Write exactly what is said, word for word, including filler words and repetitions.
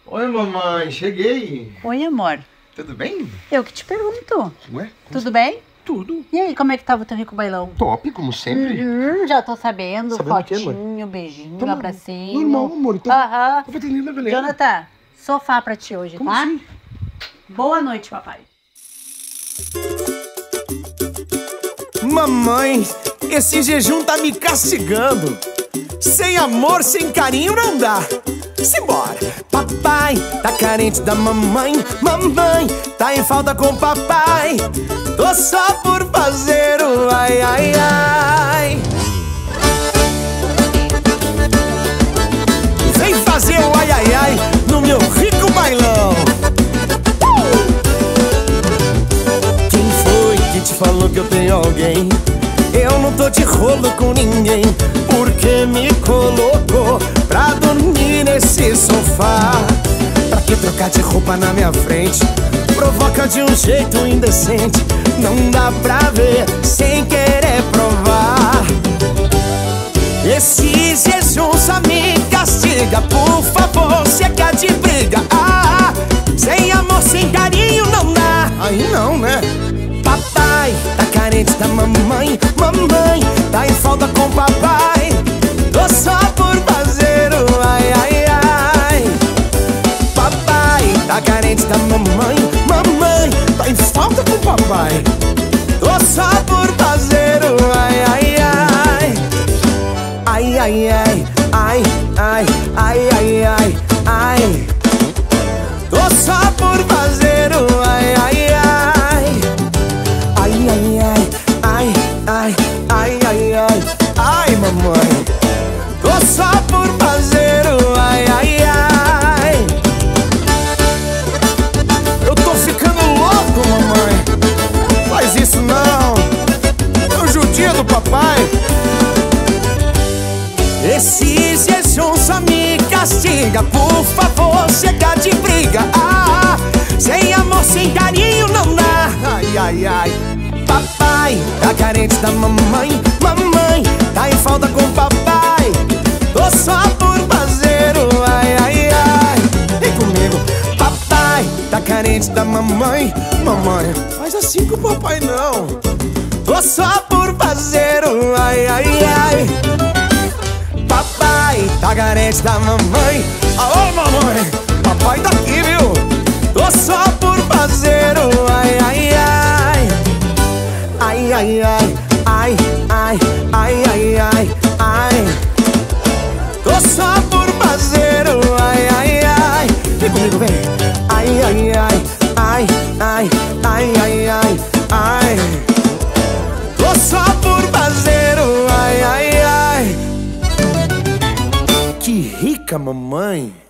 Oi, mamãe, cheguei. Oi, amor. Tudo bem? Eu que te pergunto. Ué? Tudo bem? Tudo. E aí, como é que tava o teu rico bailão? Top, como sempre. Uhum, já tô sabendo. Sabendo o quê, amor? Fotinho, beijinho, Tá, abracinho. normal, amor, então- Aham. Vai ter linda, beleza. Jonathan, sofá pra ti hoje, Como tá? assim? Boa noite, papai. Mamãe, esse jejum tá me castigando. Sem amor, sem carinho não dá. Simbora! Papai tá carente da mamãe. Mamãe tá em falta com papai. Tô só por fazer o ai, ai, ai. Vem fazer o ai, ai, ai no meu rico bailão. Quem foi que te falou que eu tenho alguém? Eu não tô de rolo com ninguém, porque me colocou pra dormir nesse sofá. Pra que trocar de roupa na minha frente? Provoca de um jeito indecente. Não dá pra ver sem querer provar. Esse jejum só me castiga. Por favor, chega de briga. Ah, sem amor, sem carinho não dá. Aí não, né? Papai tá carente da mamãe. Mamãe tá em falta com papai. Tô só por fazer o ai, ai, ai. Papai tá carente da mamãe. Mamãe tá em falta com papai. Tô só por fazer o ai, ai, ai. Ai, ai, ai, ai, ai, ai, ai, ai, ai. Tô só por fazer o ai, ai, ai. Ai, ai, ai, ai, ai, ai, ai, ai, ai, mamãe. Tô só por fazer o ai, ai, ai. Eu tô ficando louco, mamãe. Faz isso não. É o judia do papai. Esse jejum só me castiga. Por favor, chega de briga. Ah, sem amor, sem carinho não dá. Ai, ai, ai. Papai tá carente da mamãe. Mamãe tá em falta com papai. Tô só por fazer o ai, ai, ai. Vem comigo. Papai tá carente da mamãe. Mamãe, faz assim com o papai não. Tô só por fazer o ai, ai, ai. Papai tá carente da mamãe. Alô, mamãe, papai tá aqui, viu? Tô só por fazer o ai, ai, ai. Ai, ai, ai, ai, ai, ai, ai, ai, ai. Tô só por fazer o ai, ai, ai. Vem comigo, vem. Ai, ai, ai, ai, ai, ai, ai, ai, ai. Tô só por fazer o ai, ai, ai. Que rica, mamãe.